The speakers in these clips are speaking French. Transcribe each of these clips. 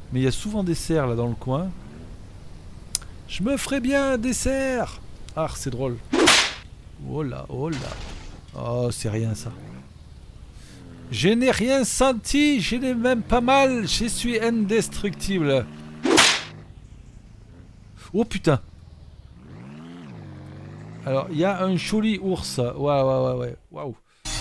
Mais il y a souvent des cerfs là dans le coin. Je me ferais bien un dessert. Ah, c'est drôle. Oh là, oh là. Oh, c'est rien ça. Je n'ai rien senti, je n'ai même pas mal, je suis indestructible. Oh putain. Alors, il y a un joli ours. Ouais, ouais, ouais, ouais. Waouh.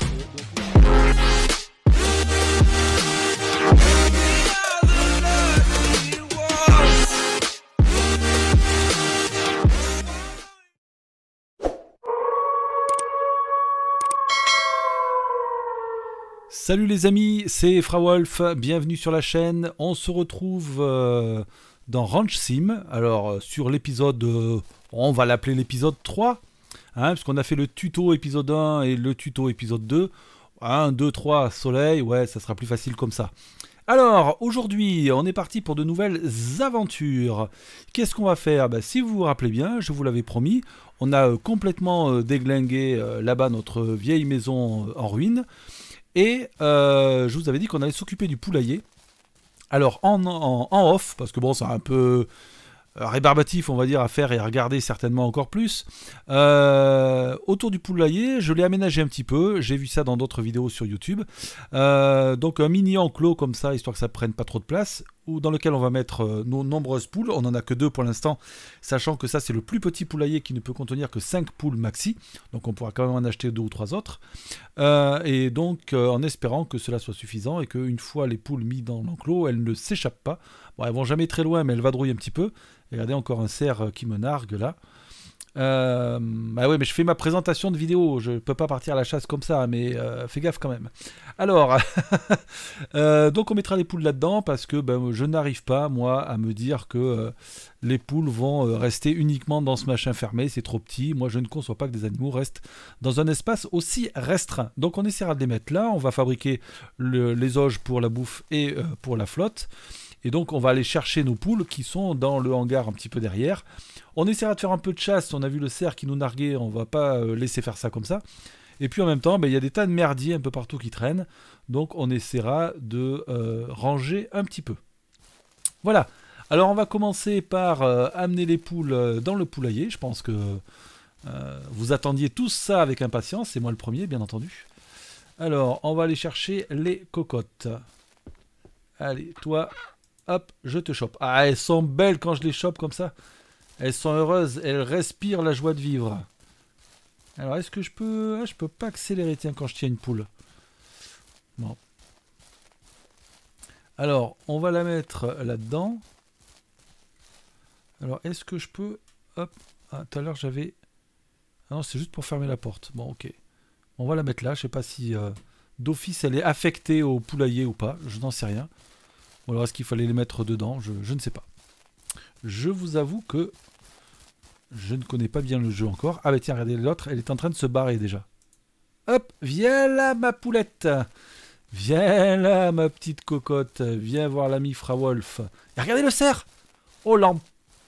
Salut les amis, c'est Frawolf, bienvenue sur la chaîne. On se retrouve dans Ranch Sim. Alors sur l'épisode, on va l'appeler l'épisode 3, hein, parce qu'on a fait le tuto épisode 1 et le tuto épisode 2. 1, 2, 3, soleil, ouais, ça sera plus facile comme ça. Alors, aujourd'hui, on est parti pour de nouvelles aventures. Qu'est-ce qu'on va faire? Si vous vous rappelez bien, je vous l'avais promis, on a complètement déglingué là-bas notre vieille maison en ruine. Et je vous avais dit qu'on allait s'occuper du poulailler. Alors en off, parce que bon, c'est un peu rébarbatif, on va dire, à faire et à regarder certainement encore plus. Autour du poulailler, je l'ai aménagé un petit peu. J'ai vu ça dans d'autres vidéos sur YouTube. Donc un mini enclos comme ça, histoire que ça prenne pas trop de place, ou dans lequel on va mettre nos nombreuses poules. On en a que 2 pour l'instant, sachant que ça c'est le plus petit poulailler qui ne peut contenir que 5 poules maxi. Donc on pourra quand même en acheter 2 ou 3 autres. Et donc en espérant que cela soit suffisant et qu'une fois les poules mises dans l'enclos, elles ne s'échappent pas. Bon, elles vont jamais très loin, mais elles vadrouillent un petit peu. Et regardez, encore un cerf qui me nargue là. Bah ouais, mais je fais ma présentation de vidéo, je peux pas partir à la chasse comme ça, mais fais gaffe quand même. Alors, donc on mettra les poules là-dedans parce que je n'arrive pas, moi, à me dire que les poules vont rester uniquement dans ce machin fermé, c'est trop petit. Moi, je ne conçois pas que des animaux restent dans un espace aussi restreint. Donc on essaiera de les mettre là, on va fabriquer les auges pour la bouffe et pour la flotte. Et donc on va aller chercher nos poules qui sont dans le hangar un petit peu derrière. On essaiera de faire un peu de chasse, on a vu le cerf qui nous narguait, on va pas laisser faire ça comme ça. Et puis en même temps, il y a des tas de merdiers un peu partout qui traînent. Donc on essaiera de ranger un petit peu. Voilà. Alors on va commencer par amener les poules dans le poulailler. Je pense que vous attendiez tous ça avec impatience, c'est moi le premier bien entendu. Alors on va aller chercher les cocottes. Allez, toi... Hop, je te chope. Ah, elles sont belles quand je les chope comme ça. Elles sont heureuses, elles respirent la joie de vivre. Alors, est-ce que je peux... Ah, je peux pas accélérer, tiens, quand je tiens une poule. Bon. Alors, on va la mettre là-dedans. Alors, est-ce que je peux... Hop. Ah, tout à l'heure, j'avais... Ah non, c'est juste pour fermer la porte. Bon, ok. On va la mettre là. Je sais pas si d'office, elle est affectée au poulailler ou pas. Je n'en sais rien. Ou alors est-ce qu'il fallait les mettre dedans, je ne sais pas. Je vous avoue que je ne connais pas bien le jeu encore. Ah bah tiens, regardez l'autre, elle est en train de se barrer déjà. Hop, viens là ma poulette. Viens là ma petite cocotte. Viens voir l'ami Frawolf. Et regardez le cerf. Oh l'en...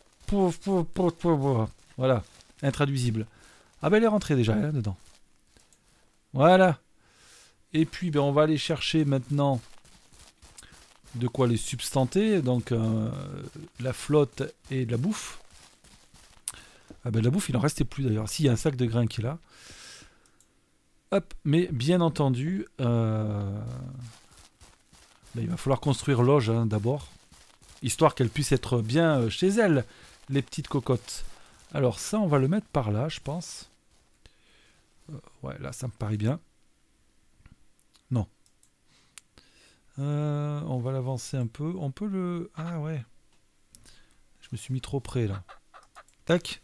Voilà, intraduisible. Ah bah elle est rentrée déjà, là dedans. Voilà. Et puis on va aller chercher maintenant... de quoi les substanter, donc la flotte et de la bouffe. Ah ben de la bouffe il en restait plus d'ailleurs. Si, il y a un sac de grains qui est là. Hop, mais bien entendu, il va falloir construire l'auge hein, d'abord, histoire qu'elles puissent être bien chez elles, les petites cocottes. Alors ça, on va le mettre par là, je pense. Ouais, là, ça me paraît bien. Non. On va l'avancer un peu. On peut le... Ah ouais. Je me suis mis trop près là. Tac.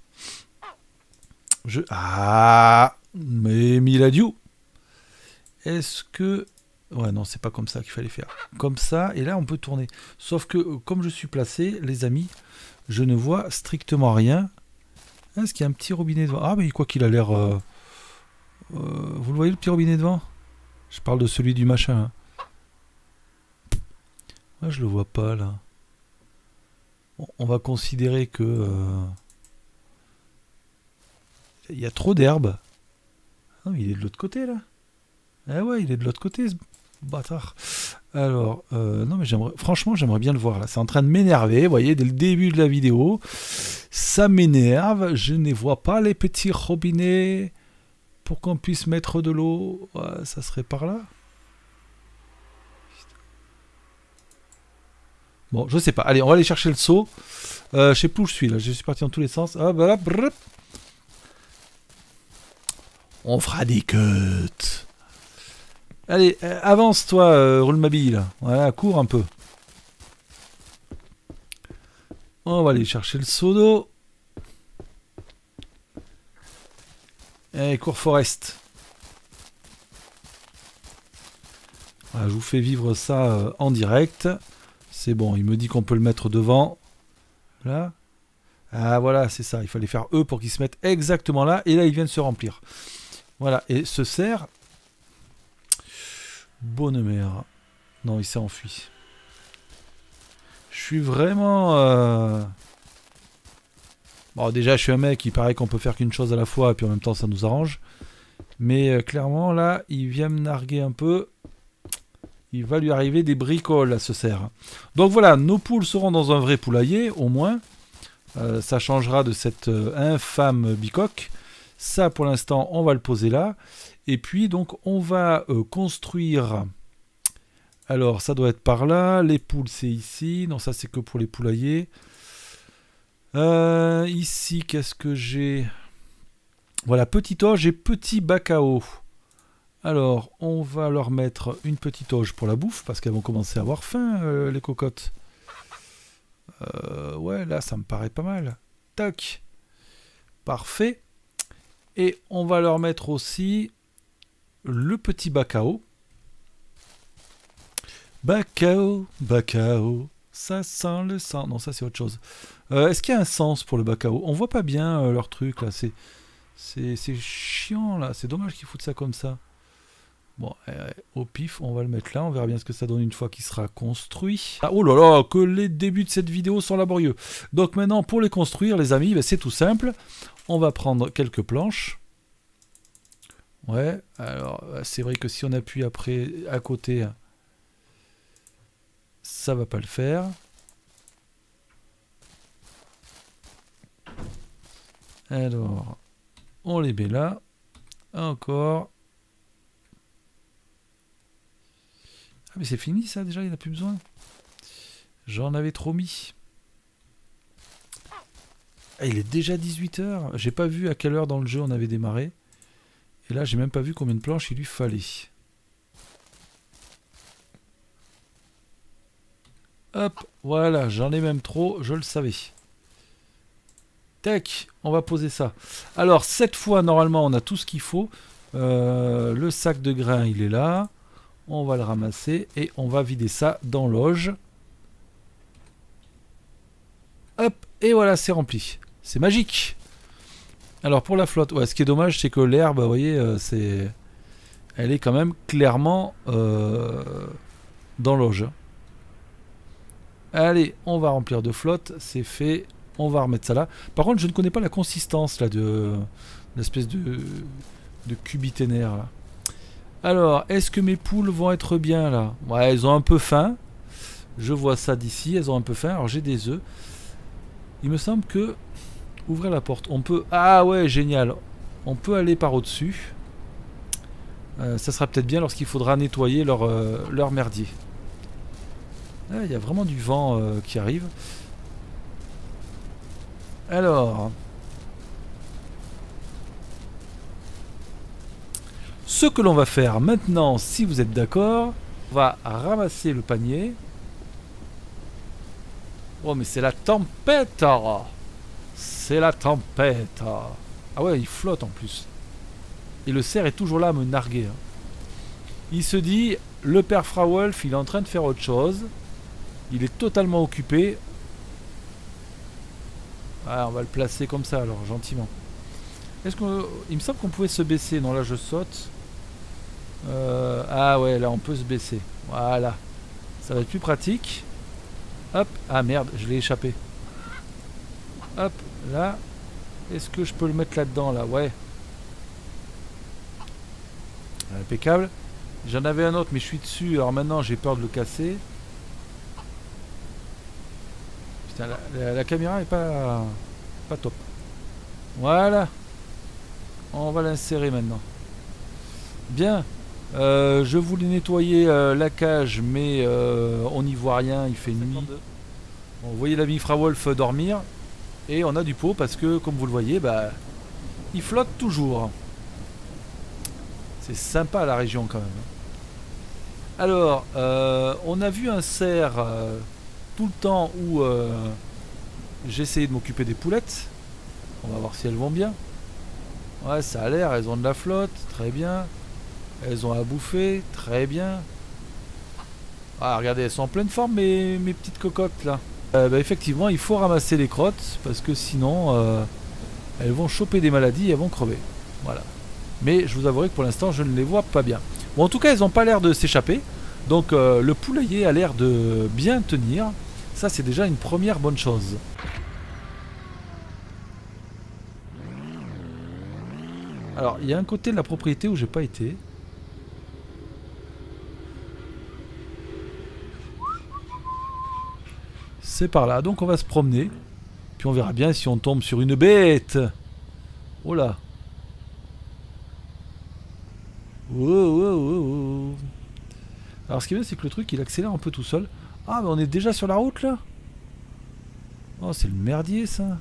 Ah mais Miladiou. Est-ce que... Ouais non, c'est pas comme ça qu'il fallait faire. Comme ça, et là on peut tourner. Sauf que comme je suis placé, les amis, je ne vois strictement rien. Est-ce qu'il y a un petit robinet devant? Ah mais quoi qu'il a l'air... vous le voyez le petit robinet devant? Je parle de celui du machin. Hein. Moi, je le vois pas là. Bon, on va considérer que y a trop d'herbe. Ah, il est de l'autre côté là. Ah ouais, il est de l'autre côté. Bâtard. Alors, non mais j'aimerais, franchement j'aimerais bien le voir là. C'est en train de m'énerver, vous voyez, dès le début de la vidéo. Ça m'énerve, je ne vois pas les petits robinets pour qu'on puisse mettre de l'eau. Ouais, ça serait par là. Bon, je sais pas. Allez, on va aller chercher le seau. Je sais plus où je suis là, je suis parti dans tous les sens. Ah, bah là, brrr. On fera des cuts. Allez, avance toi, roule ma bille là. Voilà, cours un peu. On va aller chercher le seau d'eau. Allez, cours Forest. Voilà, je vous fais vivre ça en direct. C'est bon, il me dit qu'on peut le mettre devant. Là. Ah voilà, c'est ça. Il fallait faire E pour qu'il se mette exactement là. Et là, il vient de se remplir. Voilà, et ce cerf... Bonne mère. Non, il s'est enfui. Je suis vraiment... Bon, déjà, je suis un mec, il paraît qu'on peut faire qu'une chose à la fois, et puis en même temps, ça nous arrange. Mais clairement, là, il vient me narguer un peu. Il va lui arriver des bricoles à ce cerf. Donc voilà, nos poules seront dans un vrai poulailler, au moins. Ça changera de cette infâme bicoque. Ça, pour l'instant, on va le poser là. Et puis, donc, on va construire... Alors, ça doit être par là. Les poules, c'est ici. Non, ça, c'est que pour les poulaillers. Ici, qu'est-ce que j'ai? Voilà, petit auge et petit bac à eau. Alors, on va leur mettre une petite auge pour la bouffe, parce qu'elles vont commencer à avoir faim, les cocottes. Ouais, là, ça me paraît pas mal. Tac. Parfait. Et on va leur mettre aussi le petit bac à eau. Bac à eau, ça sent le sang. Non, ça c'est autre chose. Est-ce qu'il y a un sens pour le bac à eau? On voit pas bien leur truc là. C'est chiant là. C'est dommage qu'ils foutent ça comme ça. Bon, au pif, on va le mettre là. On verra bien ce que ça donne une fois qu'il sera construit. Ah, oh là là, que les débuts de cette vidéo sont laborieux. Donc maintenant, pour les construire, les amis, ben, c'est tout simple. On va prendre quelques planches. Ouais, alors c'est vrai que si on appuie après à côté, ça va pas le faire. Alors, on les met là. Encore. Ah mais c'est fini ça déjà, il n'y en a plus besoin. J'en avais trop mis. Ah, il est déjà 18 h. J'ai pas vu à quelle heure dans le jeu on avait démarré. Et là, j'ai même pas vu combien de planches il lui fallait. Hop, voilà, j'en ai même trop, je le savais. Tac, on va poser ça. Alors, cette fois, normalement, on a tout ce qu'il faut. Le sac de grains, il est là. On va le ramasser et on va vider ça dans l'auge. Hop, et voilà, c'est rempli. C'est magique. Alors pour la flotte, ouais, ce qui est dommage, c'est que l'herbe, vous voyez, elle est quand même clairement dans l'auge. Allez, on va remplir de flotte, c'est fait. On va remettre ça là. Par contre, je ne connais pas la consistance là de l'espèce de cubiténaire là. Alors, est-ce que mes poules vont être bien là? Ouais, elles ont un peu faim. Je vois ça d'ici, elles ont un peu faim. Alors j'ai des œufs. Il me semble que... Ouvrez la porte. On peut... Ah ouais, génial. On peut aller par au-dessus. Ça sera peut-être bien lorsqu'il faudra nettoyer leur merdier. Ah, il y a vraiment du vent qui arrive. Alors... Ce que l'on va faire maintenant, si vous êtes d'accord, on va ramasser le panier. Oh mais c'est la tempête! C'est la tempête! Ah ouais, il flotte en plus. Et le cerf est toujours là à me narguer. Hein. Il se dit, le père Frawolf, il est en train de faire autre chose. Il est totalement occupé. Ah, on va le placer comme ça alors, gentiment. Est-ce que... Il me semble qu'on pouvait se baisser. Non, là je saute. Ah ouais, là on peut se baisser. Voilà. Ça va être plus pratique. Hop. Ah merde, je l'ai échappé. Hop, là. Est-ce que je peux le mettre là-dedans, là? Ouais. Impeccable. J'en avais un autre mais je suis dessus, alors maintenant j'ai peur de le casser. Putain, la caméra est pas top. Voilà. On va l'insérer maintenant. Bien. Je voulais nettoyer la cage, mais on n'y voit rien, il fait nuit. Bon, vous voyez l'ami Frawolf dormir. Et on a du pot parce que, comme vous le voyez, bah, il flotte toujours. C'est sympa la région quand même. Alors, on a vu un cerf tout le temps où j'ai essayé de m'occuper des poulettes. On va voir si elles vont bien. Ouais, ça a l'air, elles ont de la flotte, très bien. Elles ont à bouffer, très bien. Ah, regardez, elles sont en pleine forme, mes petites cocottes là. Bah, effectivement, il faut ramasser les crottes parce que sinon, elles vont choper des maladies et elles vont crever. Voilà. Mais je vous avouerai que pour l'instant, je ne les vois pas bien. Bon, en tout cas, elles n'ont pas l'air de s'échapper. Donc, le poulailler a l'air de bien tenir. Ça, c'est déjà une première bonne chose. Alors, il y a un côté de la propriété où j'ai pas été. C'est par là, donc on va se promener. Puis on verra bien si on tombe sur une bête. Oh là. Oh, oh, oh, oh. Alors ce qui est bien, c'est que le truc il accélère un peu tout seul. Ah mais on est déjà sur la route là. Oh c'est le merdier ça.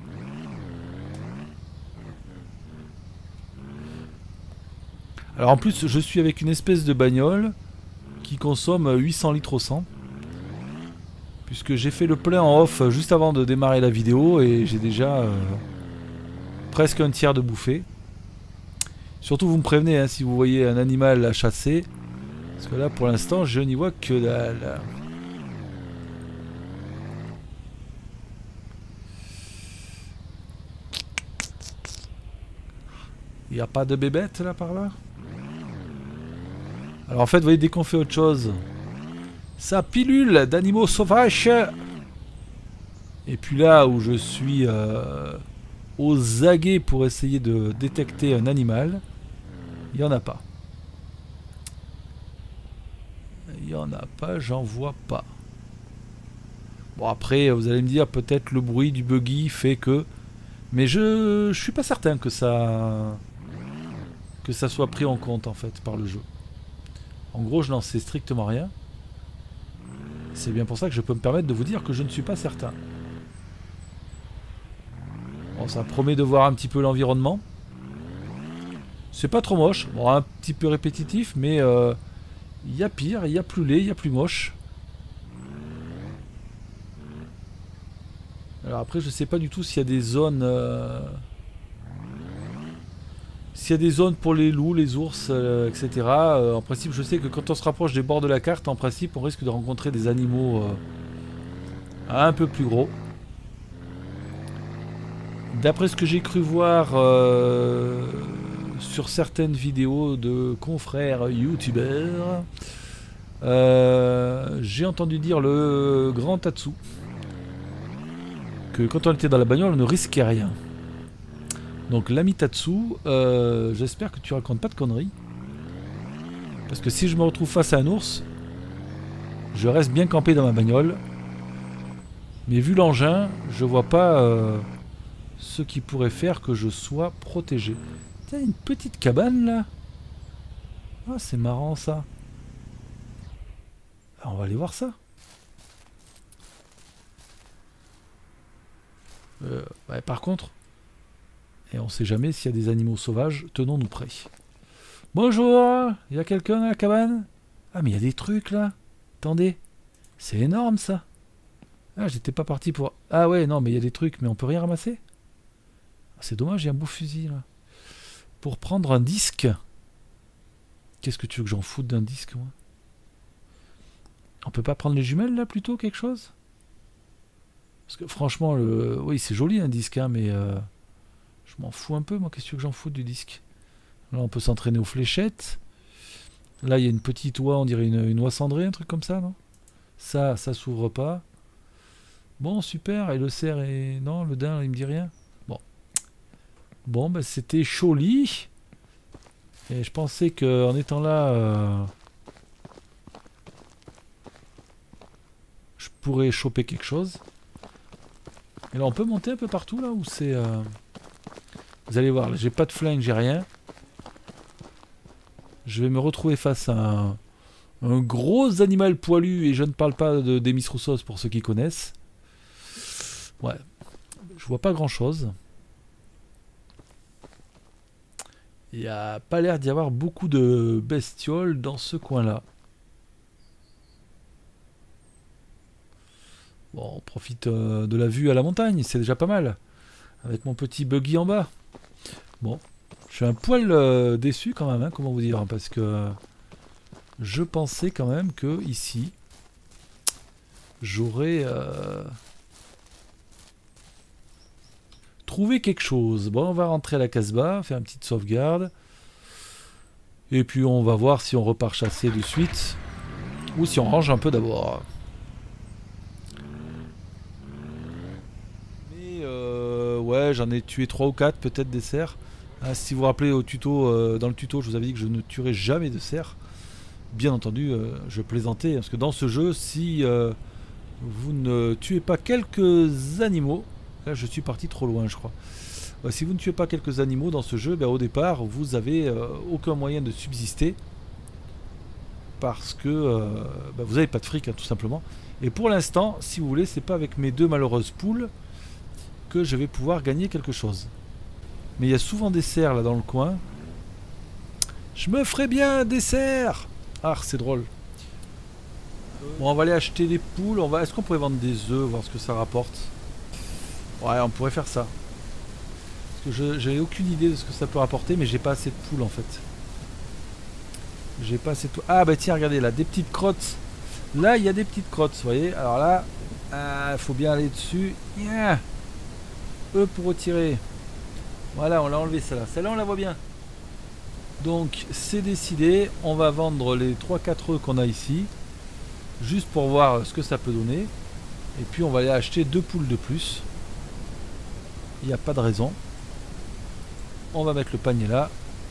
Alors en plus je suis avec une espèce de bagnole qui consomme 800 litres au 100. Puisque j'ai fait le plein en off juste avant de démarrer la vidéo et j'ai déjà presque un tiers de bouffée. Surtout vous me prévenez hein, si vous voyez un animal à chasser. Parce que là pour l'instant je n'y vois que dalle. Il n'y a pas de bébête là par là. Alors en fait vous voyez dès qu'on fait autre chose, ça pilule d'animaux sauvages. Et puis là où je suis aux aguets pour essayer de détecter un animal, il n'y en a pas. Il n'y en a pas, j'en vois pas. Bon après vous allez me dire peut-être le bruit du buggy fait que... Mais je suis pas certain que ça soit pris en compte en fait par le jeu. En gros je n'en sais strictement rien. C'est bien pour ça que je peux me permettre de vous dire que je ne suis pas certain. Bon, ça promet de voir un petit peu l'environnement. C'est pas trop moche. Bon, un petit peu répétitif, mais il y a pire, il y a plus laid, il y a plus moche. Alors après, je sais pas du tout s'il y a des zones... S'il y a des zones pour les loups, les ours, etc. En principe, je sais que quand on se rapproche des bords de la carte, en principe, on risque de rencontrer des animaux un peu plus gros. D'après ce que j'ai cru voir sur certaines vidéos de confrères youtubeurs, j'ai entendu dire le grand Tatsu que quand on était dans la bagnole, on ne risquait rien. Donc l'ami Tatsu, j'espère que tu racontes pas de conneries. Parce que si je me retrouve face à un ours, je reste bien campé dans ma bagnole. Mais vu l'engin, je vois pas ce qui pourrait faire que je sois protégé. Tiens, une petite cabane là. Ah, c'est marrant ça. Ah, on va aller voir ça. Ouais, par contre, et on sait jamais s'il y a des animaux sauvages, tenons-nous prêts. Bonjour, il y a quelqu'un dans la cabane? Ah mais il y a des trucs là. Attendez, c'est énorme ça. Ah j'étais pas parti pour... Ah ouais non mais il y a des trucs mais on peut rien ramasser. C'est dommage, il y a un beau fusil là. Pour prendre un disque. Qu'est-ce que tu veux que j'en foute d'un disque moi? On peut pas prendre les jumelles là plutôt quelque chose? Parce que franchement oui c'est joli un disque hein, mais je m'en fous un peu moi, qu'est-ce que tu veux que j'en foute du disque? Là on peut s'entraîner aux fléchettes. Là il y a une petite oie, on dirait une oie cendrée, un truc comme ça non? Ça s'ouvre pas. Bon super, et le cerf et... Non le daim il me dit rien. Bon. Bon bah c'était joli. Et je pensais qu'en étant là, je pourrais choper quelque chose. Et là, on peut monter un peu partout là où c'est... Vous allez voir, j'ai pas de flingue, j'ai rien. Je vais me retrouver face à un gros animal poilu, et je ne parle pas de Demis Roussos pour ceux qui connaissent. Ouais, je vois pas grand chose. Il n'y a pas l'air d'y avoir beaucoup de bestioles dans ce coin-là. Bon, on profite de la vue à la montagne, c'est déjà pas mal. Avec mon petit buggy en bas. Bon, je suis un poil déçu quand même, hein, comment vous dire, parce que je pensais quand même que ici, j'aurais trouvé quelque chose. Bon, on va rentrer à la Casbah, faire une petite sauvegarde. Et puis on va voir si on repart chasser de suite. Ou si on range un peu d'abord. Mais ouais, j'en ai tué 3 ou 4 peut-être des cerfs. Ah, si vous vous rappelez au tuto, dans le tuto, je vous avais dit que je ne tuerai jamais de cerfs. Bien entendu, je plaisantais. Parce que dans ce jeu, si vous ne tuez pas quelques animaux... Là, je suis parti trop loin, je crois. Si vous ne tuez pas quelques animaux dans ce jeu, ben, au départ, vous avez aucun moyen de subsister. Parce que ben, vous n'avez pas de fric, hein, tout simplement. Et pour l'instant, si vous voulez, c'est pas avec mes 2 malheureuses poules que je vais pouvoir gagner quelque chose. Mais il y a souvent des cerfs là dans le coin. Je me ferais bien des cerfs. Ah, c'est drôle. Bon, on va aller acheter des poules. Est-ce qu'on pourrait vendre des œufs, voir ce que ça rapporte? Ouais, on pourrait faire ça. Parce que j'ai aucune idée de ce que ça peut rapporter, mais j'ai pas assez de poules en fait. J'ai pas assez de poules. Ah bah tiens, regardez là, des petites crottes. Là, il y a des petites crottes, vous voyez. Alors là, il faut bien aller dessus. Yeah. E pour retirer. Voilà, on l'a enlevé celle-là. Celle-là, on la voit bien. Donc, c'est décidé. On va vendre les 3-4 œufs qu'on a ici. Juste pour voir ce que ça peut donner. Et puis, on va aller acheter 2 poules de plus. Il n'y a pas de raison. On va mettre le panier là.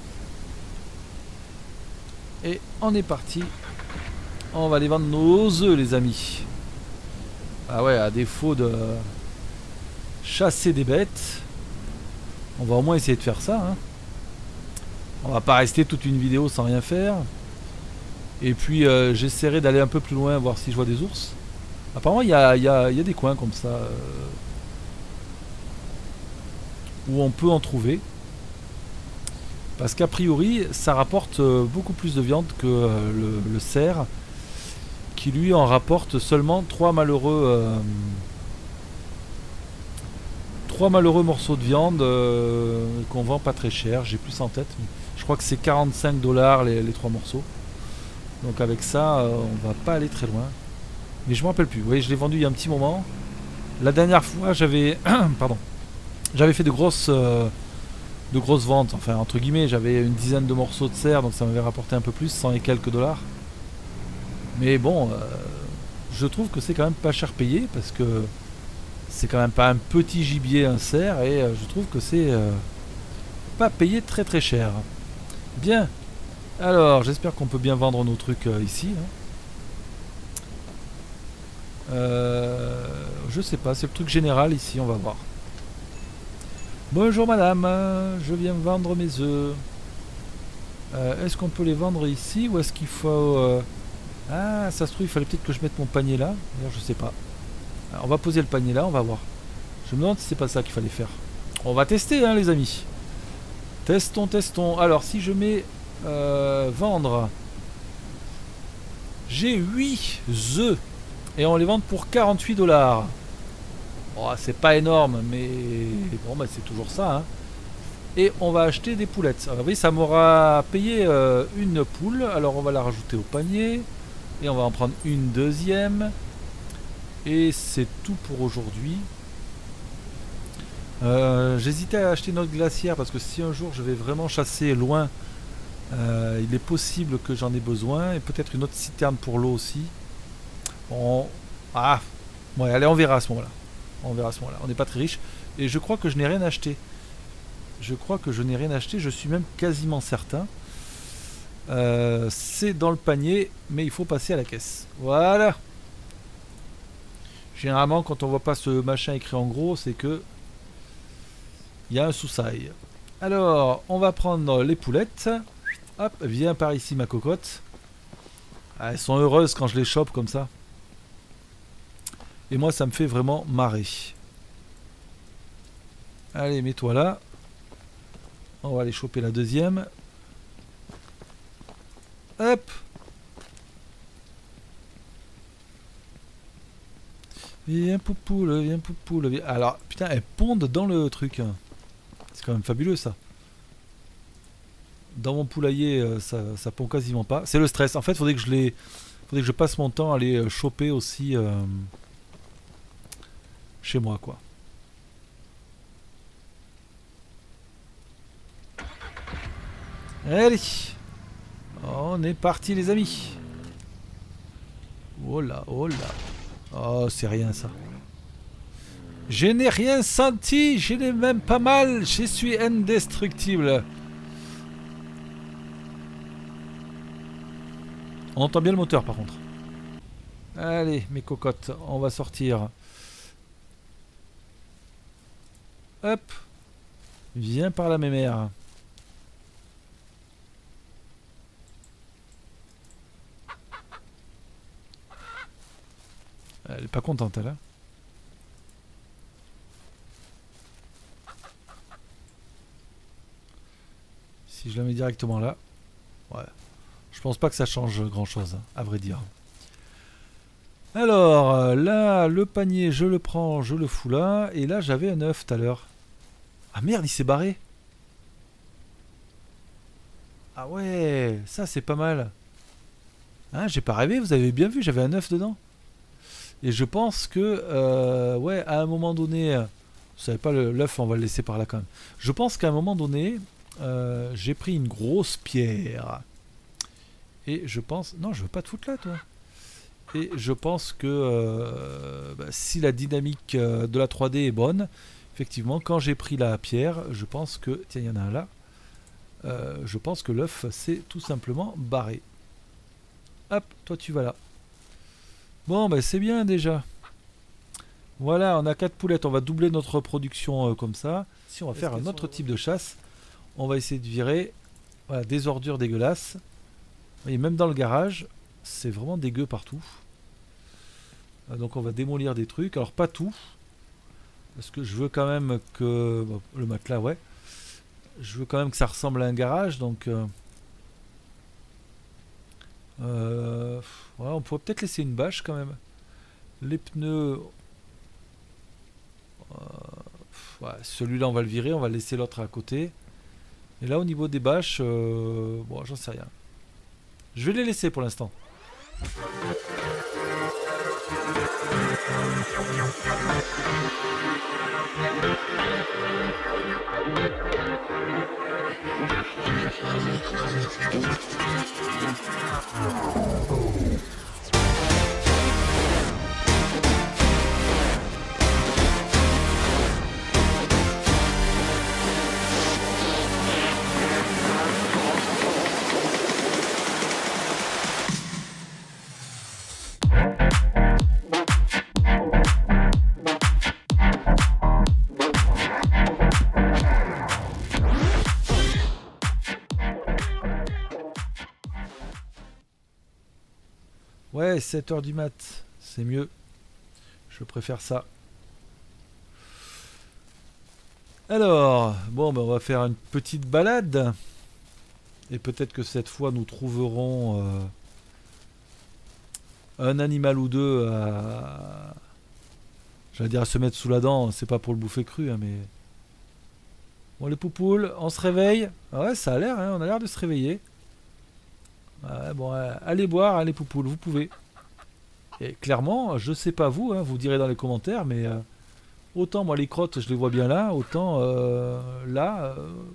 Et on est parti. On va aller vendre nos œufs, les amis. Ah ouais, à défaut de chasser des bêtes, on va au moins essayer de faire ça. Hein. On va pas rester toute une vidéo sans rien faire. Et puis j'essaierai d'aller un peu plus loin, voir si je vois des ours. Apparemment, il y a des coins comme ça où on peut en trouver. Parce qu'a priori, ça rapporte beaucoup plus de viande que le cerf, qui lui en rapporte seulement 3 malheureux morceaux de viande qu'on vend pas très cher. J'ai plus en tête. Je crois que c'est 45 $ les 3 morceaux. Donc avec ça, on va pas aller très loin. Mais je me rappelle plus. Vous voyez, je l'ai vendu il y a un petit moment. La dernière fois, j'avais pardon, j'avais fait de grosses ventes. Enfin, entre guillemets, j'avais une dizaine de morceaux de cerf, donc ça m'avait rapporté un peu plus, 100 et quelques $. Mais bon, je trouve que c'est quand même pas cher payé, parce que c'est quand même pas un petit gibier, un cerf, et je trouve que c'est pas payé très très cher. Bien. Alors, j'espère qu'on peut bien vendre nos trucs ici. Hein. Je sais pas, c'est le truc général ici, on va voir. Bonjour madame, je viens vendre mes œufs. Est-ce qu'on peut les vendre ici ou est-ce qu'il faut... Ah, ça se trouve, il fallait peut-être que je mette mon panier là. D'ailleurs, je sais pas. Alors, on va poser le panier là, on va voir. Je me demande si c'est pas ça qu'il fallait faire. On va tester, hein, les amis. Testons, testons. Alors, si je mets vendre, j'ai 8 œufs et on les vend pour 48 $. Oh, c'est pas énorme, mais bon, bah, c'est toujours ça. Hein. Et on va acheter des poulettes. Alors, vous voyez, ça m'aura payé une poule. Alors, on va la rajouter au panier. Et on va en prendre une deuxième. Et c'est tout pour aujourd'hui. J'hésitais à acheter notre glacière parce que si un jour je vais vraiment chasser loin, il est possible que j'en ai besoin. Et peut-être une autre citerne pour l'eau aussi. Bon, ah, ouais, allez, on verra à ce moment-là. On verra à ce moment-là. On n'est pas très riche. Et je crois que je n'ai rien acheté. Je crois que je n'ai rien acheté. Je suis même quasiment certain. C'est dans le panier, mais il faut passer à la caisse. Voilà. Généralement, quand on voit pas ce machin écrit en gros, c'est que il y a un sous-sail. Alors, on va prendre les poulettes. Hop, viens par ici ma cocotte. Ah, elles sont heureuses quand je les chope comme ça. Et moi, ça me fait vraiment marrer. Allez, mets-toi là. On va aller choper la deuxième. Hop. Viens poupoule, viens poupoule. Viens. Alors, putain, elles pondent dans le truc. C'est quand même fabuleux ça. Dans mon poulailler, ça pond quasiment pas. C'est le stress. En fait, faudrait que je passe mon temps à les choper aussi chez moi, quoi. Allez, on est parti les amis. Oh là, oh là. Oh, c'est rien ça. Je n'ai rien senti, je n'ai même pas mal, je suis indestructible. On entend bien le moteur par contre. Allez, mes cocottes, on va sortir. Hop. Viens par là, mes mères. Elle est pas contente, elle. Hein. Si je la mets directement là. Ouais. Je pense pas que ça change grand chose, à vrai dire. Alors, là, le panier, je le prends, je le fous là. Et là, j'avais un œuf tout à l'heure. Ah merde, il s'est barré. Ah ouais, ça c'est pas mal. Hein, j'ai pas rêvé, vous avez bien vu, j'avais un œuf dedans. Et je pense que, ouais, à un moment donné, vous savez pas, l'œuf, on va le laisser par là quand même. Je pense qu'à un moment donné, j'ai pris une grosse pierre. Et je pense... Non, je veux pas te foutre là, toi. Et je pense que bah, si la dynamique de la 3D est bonne, effectivement, quand j'ai pris la pierre, je pense que... Tiens, il y en a un là. Je pense que l'œuf s'est tout simplement barré. Hop, toi tu vas là. Bon, bah c'est bien déjà. Voilà, on a 4 poulettes. On va doubler notre production comme ça. Si on va faire un autre type de chasse, on va essayer de virer voilà, des ordures dégueulasses. Vous voyez, même dans le garage, c'est vraiment dégueu partout. Donc on va démolir des trucs. Alors pas tout. Parce que je veux quand même que... Bon, le matelas, ouais. Je veux quand même que ça ressemble à un garage. Donc... ouais, on pourrait peut-être laisser une bâche quand même. Les pneus... ouais, celui-là on va le virer. On va laisser l'autre à côté. Et là au niveau des bâches... bon, j'en sais rien. Je vais les laisser pour l'instant. Ouais, 7 h du mat, c'est mieux. Je préfère ça. Alors, bon, ben on va faire une petite balade. Et peut-être que cette fois, nous trouverons un animal ou deux à... J'allais dire à se mettre sous la dent, c'est pas pour le bouffer cru, hein, mais... Bon, les poupoules, on se réveille. Ah ouais, ça a l'air, hein, on a l'air de se réveiller. Ouais, bon, allez boire, les poupoules, vous pouvez. Et clairement, je sais pas vous, hein, vous direz dans les commentaires, mais autant moi les crottes, je les vois bien là, autant là,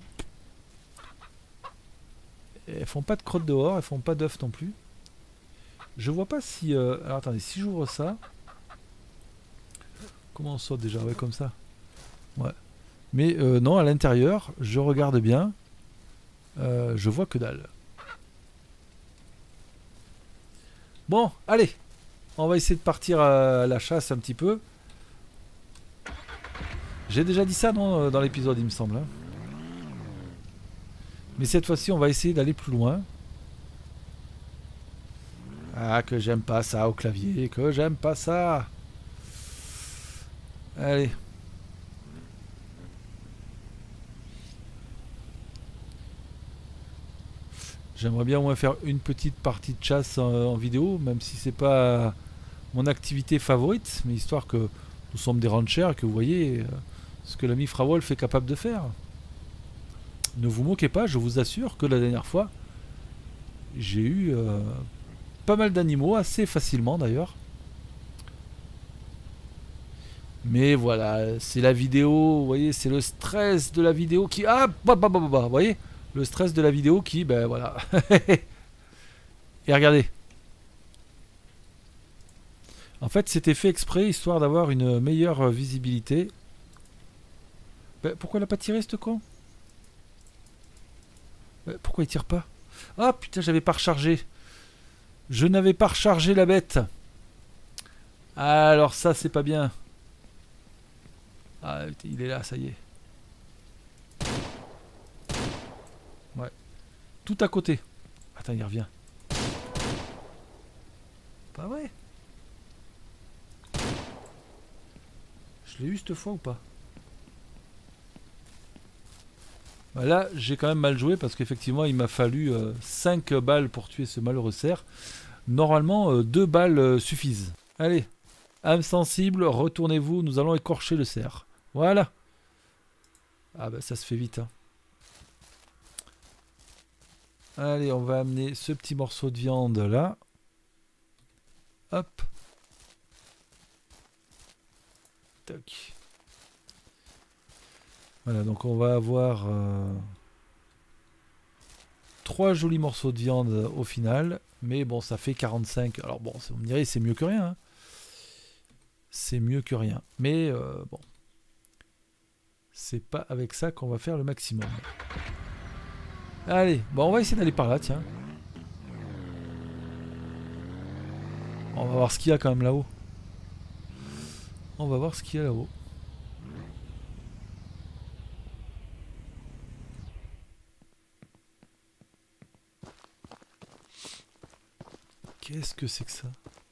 elles font pas de crottes dehors, elles font pas d'œufs non plus. Je vois pas si... alors attendez, si j'ouvre ça... Comment on saute déjà? Ouais, comme ça. Ouais. Mais non, à l'intérieur, je regarde bien, je vois que dalle. Bon, allez. On va essayer de partir à la chasse un petit peu. J'ai déjà dit ça, non, dans l'épisode, il me semble. Hein. Mais cette fois-ci, on va essayer d'aller plus loin. Ah, que j'aime pas ça au clavier, que j'aime pas ça. Allez. J'aimerais bien au moins faire une petite partie de chasse en vidéo, même si c'est pas mon activité favorite, mais histoire que nous sommes des ranchers et que vous voyez ce que l'ami Frawolf est capable de faire. Ne vous moquez pas, je vous assure que la dernière fois, j'ai eu pas mal d'animaux, assez facilement d'ailleurs. Mais voilà, c'est la vidéo, vous voyez, c'est le stress de la vidéo qui... Ah, vous voyez, le stress de la vidéo qui, ben voilà. Et regardez. En fait, c'était fait exprès, histoire d'avoir une meilleure visibilité. Ben, pourquoi elle a pas tiré, ce con? Ben, pourquoi il tire pas? Ah, putain, j'avais pas rechargé. Je n'avais pas rechargé la bête. Alors ça, c'est pas bien. Ah, il est là, ça y est. Ouais. Tout à côté. Attends, il revient. Pas vrai. Je l'ai eu cette fois ou pas? Bah là, j'ai quand même mal joué parce qu'effectivement, il m'a fallu 5 balles pour tuer ce malheureux cerf. Normalement, 2 balles suffisent. Allez, âme sensible, retournez-vous, nous allons écorcher le cerf. Voilà. Ah bah ça se fait vite. Hein. Allez, on va amener ce petit morceau de viande là. Hop. Tac. Voilà, donc on va avoir 3 jolis morceaux de viande au final. Mais bon, ça fait 45. Alors bon, vous me direz, c'est mieux que rien. Hein. C'est mieux que rien. Mais bon. C'est pas avec ça qu'on va faire le maximum. Allez, bon, on va essayer d'aller par là, tiens. On va voir ce qu'il y a quand même là-haut. On va voir ce qu'il y a là-haut. Qu'est-ce que c'est que ça?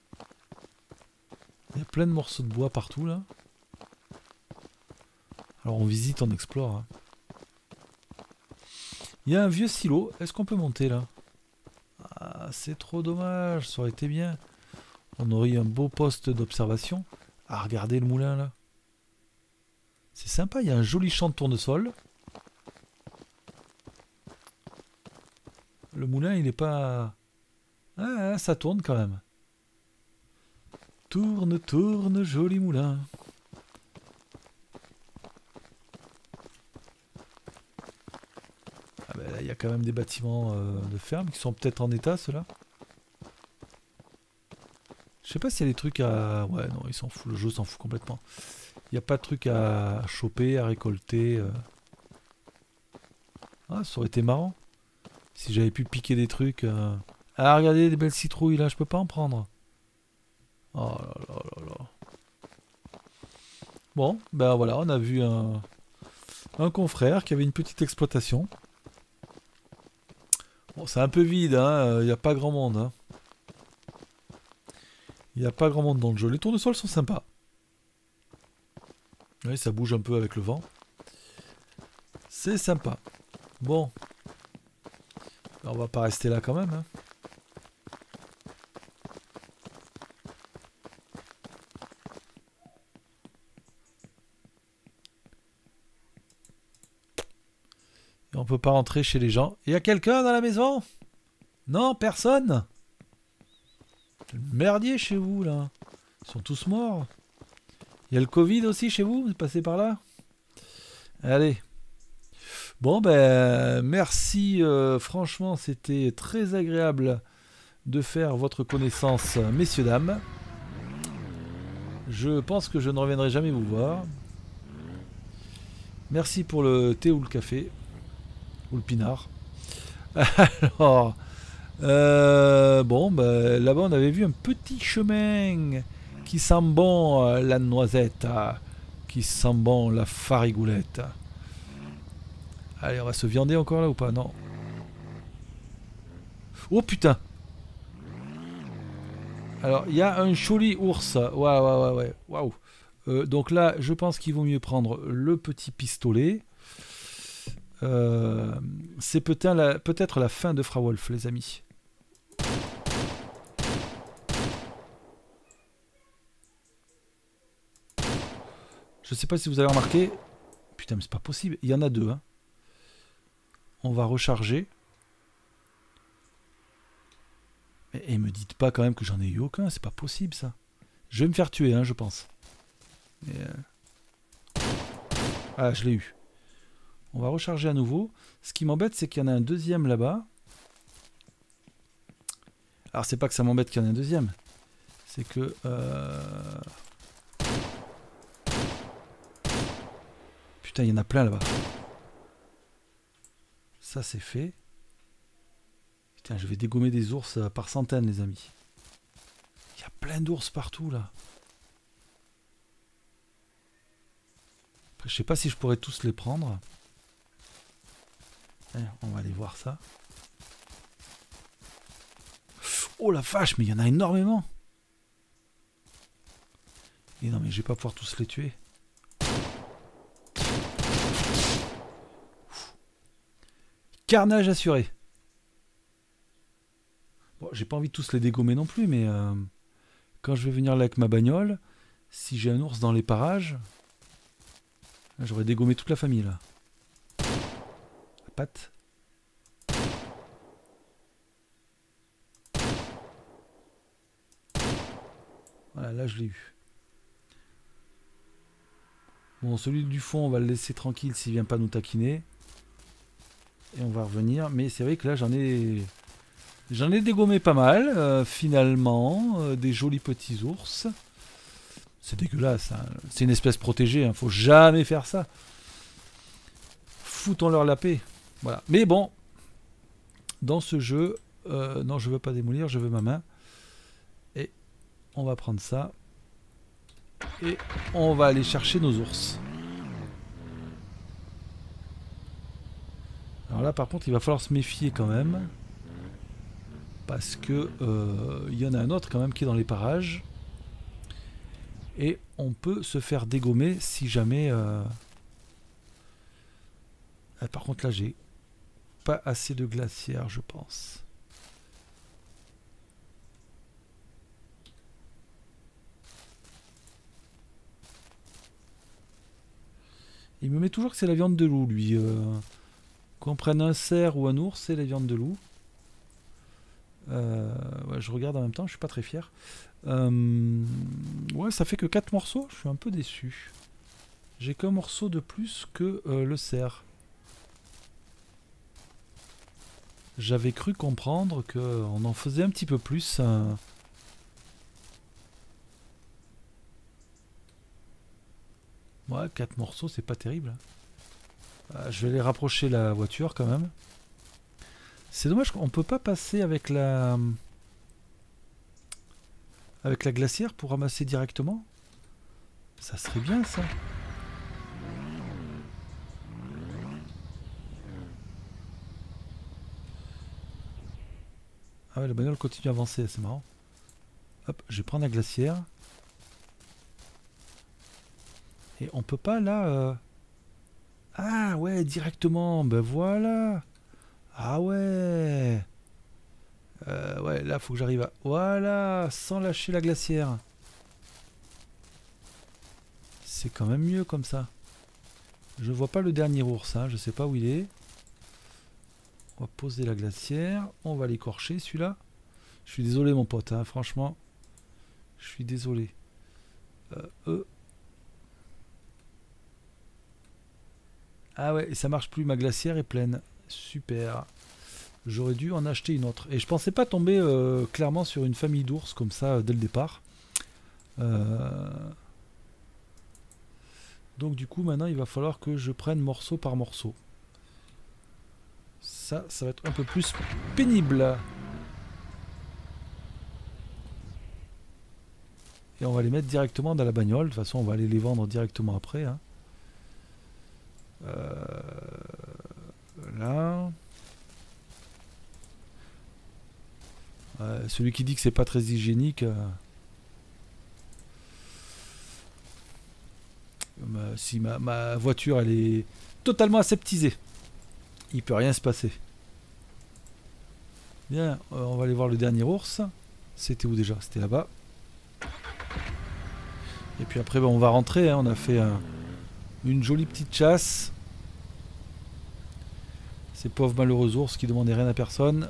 Il y a plein de morceaux de bois partout là. Alors on visite, on explore. Hein. Il y a un vieux silo. Est-ce qu'on peut monter là? Ah, c'est trop dommage. Ça aurait été bien. On aurait eu un beau poste d'observation. Ah, regardez le moulin là. C'est sympa. Il y a un joli champ de tournesol. Le moulin, il n'est pas... Ah, ça tourne quand même. Tourne, tourne, joli moulin. Ah ben là, il y a quand même des bâtiments de ferme qui sont peut-être en état, ceux-là. Je sais pas s'il y a des trucs à... Ouais, non, il s'en fout, le jeu s'en fout complètement. Il n'y a pas de trucs à choper, à récolter. Ah, ça aurait été marrant. Si j'avais pu piquer des trucs... Ah, regardez, des belles citrouilles, là, je peux pas en prendre. Oh là là là là. Bon, ben voilà, on a vu un confrère qui avait une petite exploitation. Bon, c'est un peu vide, hein, il n'y a pas grand monde. Hein. Il n'y a pas grand monde dans le jeu. Les tournesols sont sympas. Oui, ça bouge un peu avec le vent. C'est sympa. Bon. On va pas rester là quand même. Hein. Et on peut pas rentrer chez les gens. Il y a quelqu'un dans la maison? Non, personne? C'est le merdier chez vous là. Ils sont tous morts. Il y a le Covid aussi chez vous? Vous passez par là? Allez. Bon ben merci, franchement c'était très agréable de faire votre connaissance, messieurs dames. Je pense que je ne reviendrai jamais vous voir. Merci pour le thé ou le café. Ou le pinard. Alors, Bon, bah, là-bas on avait vu un petit chemin qui sent bon la noisette, qui sent bon la farigoulette. Allez, on va se viander encore là ou pas? Non. Oh putain! Alors, il y a un joli ours. Ouais, ouais, ouais, ouais. Waouh! Donc là, je pense qu'il vaut mieux prendre le petit pistolet. C'est peut-être la fin de Frauwolf, les amis. Je sais pas si vous avez remarqué. Putain, mais c'est pas possible. Il y en a deux. Hein. On va recharger. Et me dites pas quand même que j'en ai eu aucun. C'est pas possible, ça. Je vais me faire tuer, hein, je pense. Mais, ah, je l'ai eu. On va recharger à nouveau. Ce qui m'embête, c'est qu'il y en a un deuxième là-bas. Alors, c'est pas que ça m'embête qu'il y en ait un deuxième. C'est que... Putain, il y en a plein là-bas. Ça, c'est fait. Putain, je vais dégommer des ours par centaines, les amis. Il y a plein d'ours partout, là. Après, je sais pas si je pourrais tous les prendre. Allez, on va aller voir ça. Oh la vache, mais il y en a énormément. Et non, mais je vais pas pouvoir tous les tuer. Carnage assuré. Bon, j'ai pas envie de tous les dégommer non plus, mais quand je vais venir là avec ma bagnole, si j'ai un ours dans les parages, j'aurais dégommé toute la famille là. La patte. Voilà, là je l'ai eu. Bon, celui du fond, on va le laisser tranquille s'il vient pas nous taquiner. Et on va revenir. Mais c'est vrai que là, j'en ai dégommé pas mal, finalement. Des jolis petits ours. C'est dégueulasse. Hein. C'est une espèce protégée. Hein. Faut jamais faire ça. Foutons-leur la paix. Voilà. Mais bon, dans ce jeu, non, je veux pas démolir, je veux ma main. Et on va prendre ça. Et on va aller chercher nos ours. Alors là, par contre, il va falloir se méfier quand même. Parce que il y en a un autre quand même qui est dans les parages. Et on peut se faire dégommer si jamais... Ah, par contre, là, j'ai pas assez de glacière, je pense. Il me met toujours que c'est la viande de loup, lui. Qu'on prenne un cerf ou un ours, c'est la viande de loup. Ouais, je regarde en même temps, je suis pas très fier. Ouais, ça fait que 4 morceaux, je suis un peu déçu. J'ai qu'un morceau de plus que le cerf. J'avais cru comprendre qu'on en faisait un petit peu plus. Ouais, 4 morceaux, c'est pas terrible. Je vais aller rapprocher la voiture quand même. C'est dommage qu'on peut pas passer avec la glacière pour ramasser directement. Ça serait bien ça. Ah ouais, la bagnole continue à avancer, c'est marrant. Hop, je vais prendre la glacière. Et on peut pas là... Ah ouais, directement, ben voilà. Ah ouais. Ouais, là, faut que j'arrive à... Voilà, sans lâcher la glacière. C'est quand même mieux comme ça. Je vois pas le dernier ours, hein, je sais pas où il est. On va poser la glacière. On va l'écorcher, celui-là. Je suis désolé, mon pote, hein, franchement. Je suis désolé. Ah ouais, et ça marche plus, ma glacière est pleine. Super. J'aurais dû en acheter une autre. Et je pensais pas tomber clairement sur une famille d'ours comme ça dès le départ. Donc du coup, maintenant, il va falloir que je prenne morceau par morceau. Ça va être un peu plus pénible. Et on va les mettre directement dans la bagnole. De toute façon, on va aller les vendre directement après. Hein. Là. Celui qui dit que c'est pas très hygiénique. Si ma voiture elle est totalement aseptisée, il peut rien se passer. Bien, on va aller voir le dernier ours. C'était où déjà? C'était là-bas. Et puis après, ben, on va rentrer. Hein. On a fait une jolie petite chasse. Ces pauvres malheureux ours qui demandaient rien à personne.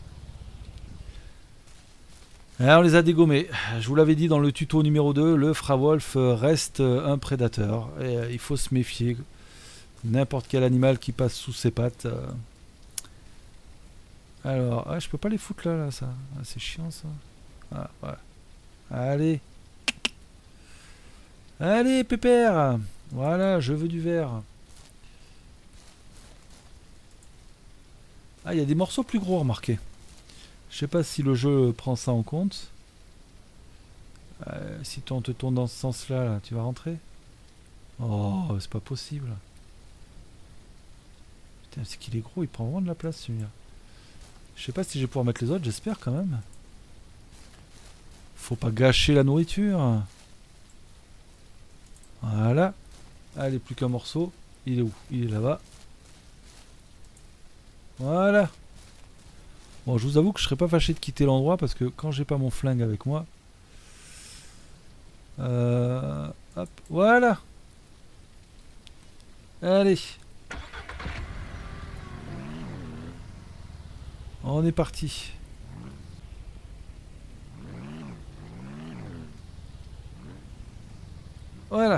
Alors, on les a dégommés. Je vous l'avais dit dans le tuto numéro 2, le Frawolf reste un prédateur. Et, il faut se méfier. N'importe quel animal qui passe sous ses pattes. Alors, je peux pas les foutre là ça. C'est chiant ça. Ah, ouais. Allez. Allez, pépère. Voilà, je veux du verre. Ah, il y a des morceaux plus gros, remarquez. Je sais pas si le jeu prend ça en compte. Si on te tourne dans ce sens-là, là, tu vas rentrer? Oh, c'est pas possible. Putain, c'est qu'il est gros, il prend vraiment de la place celui-là. Je sais pas si je vais pouvoir mettre les autres, j'espère quand même. Faut pas gâcher la nourriture. Voilà. Allez, plus qu'un morceau. Il est où? Il est là-bas. Voilà. Bon, je vous avoue que je serais pas fâché de quitter l'endroit parce que quand j'ai pas mon flingue avec moi... hop, voilà. Allez. On est parti. Voilà.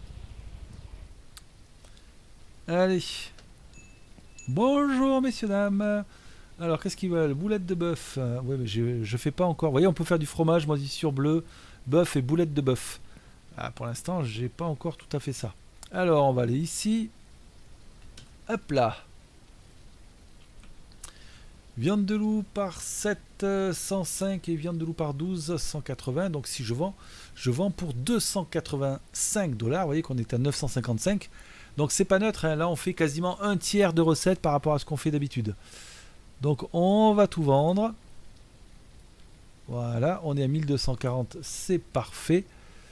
Allez. Bonjour messieurs dames. Alors qu'est-ce qu'ils veulent? Boulette de bœuf. Ouais mais je fais pas encore. Vous voyez on peut faire du fromage, moisissure bleue, bœuf et boulette de bœuf. Ah, pour l'instant j'ai pas encore tout à fait ça. Alors on va aller ici. Hop là. Viande de loup par 7, 105 et viande de loup par 12, 180. Donc si je vends pour 285 $. Vous voyez qu'on est à 955. Donc c'est pas neutre. Hein. Là on fait quasiment un tiers de recettes par rapport à ce qu'on fait d'habitude. Donc on va tout vendre. Voilà, on est à 1240. C'est parfait.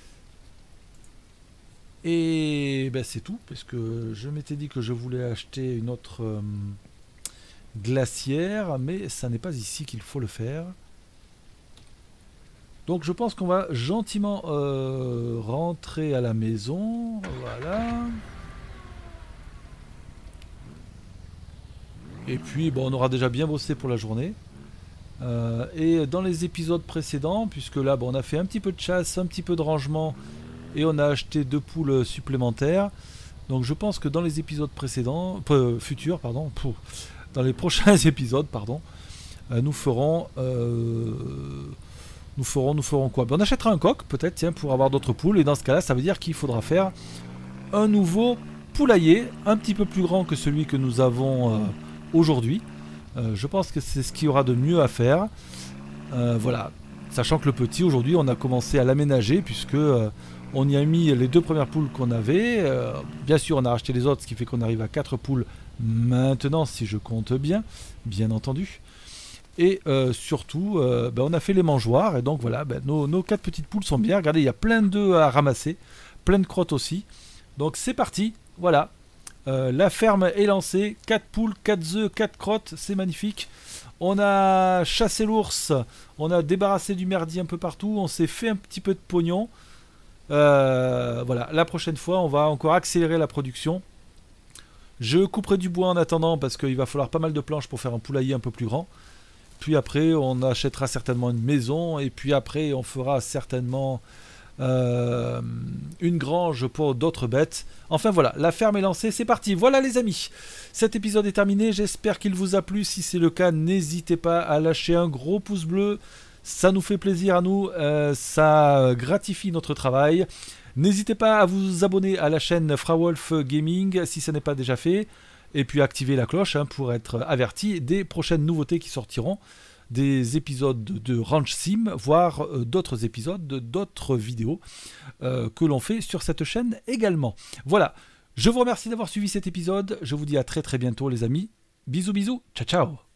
Et ben c'est tout. Parce que je m'étais dit que je voulais acheter une autre... glacière, mais ça n'est pas ici qu'il faut le faire. Donc je pense qu'on va gentiment rentrer à la maison. Voilà. Et puis bon, on aura déjà bien bossé pour la journée. Et dans les épisodes précédents, puisque là bon, on a fait un petit peu de chasse, un petit peu de rangement, et on a acheté 2 poules supplémentaires. Donc je pense que dans les épisodes précédents, futurs, pardon, dans les prochains épisodes, pardon, nous ferons quoi? On achètera un coq, peut-être, tiens, pour avoir d'autres poules. Et dans ce cas-là, ça veut dire qu'il faudra faire un nouveau poulailler, un petit peu plus grand que celui que nous avons aujourd'hui. Je pense que c'est ce qu'il y aura de mieux à faire. Voilà. Sachant que le petit, aujourd'hui, on a commencé à l'aménager, puisque on y a mis les 2 premières poules qu'on avait. Bien sûr, on a racheté les autres, ce qui fait qu'on arrive à 4 poules maintenant, si je compte bien, bien entendu. Et surtout, on a fait les mangeoires. Et donc voilà, nos 4 petites poules sont bien. Regardez, il y a plein d'œufs à ramasser, plein de crottes aussi. Donc c'est parti, voilà. La ferme est lancée. 4 poules, 4 œufs, 4 crottes, c'est magnifique. On a chassé l'ours, on a débarrassé du merdier un peu partout. On s'est fait un petit peu de pognon. Voilà, la prochaine fois, on va encore accélérer la production. Je couperai du bois en attendant parce qu'il va falloir pas mal de planches pour faire un poulailler un peu plus grand. Puis après, on achètera certainement une maison. Et puis après, on fera certainement une grange pour d'autres bêtes. Enfin voilà, la ferme est lancée, c'est parti. Voilà les amis, cet épisode est terminé. J'espère qu'il vous a plu. Si c'est le cas, n'hésitez pas à lâcher un gros pouce bleu. Ça nous fait plaisir à nous. Ça gratifie notre travail. N'hésitez pas à vous abonner à la chaîne Frawolf Gaming si ce n'est pas déjà fait. Et puis activer la cloche pour être averti des prochaines nouveautés qui sortiront des épisodes de Ranch Sim, voire d'autres épisodes, d'autres vidéos que l'on fait sur cette chaîne également. Voilà, je vous remercie d'avoir suivi cet épisode, je vous dis à très très bientôt les amis, bisous bisous, ciao ciao.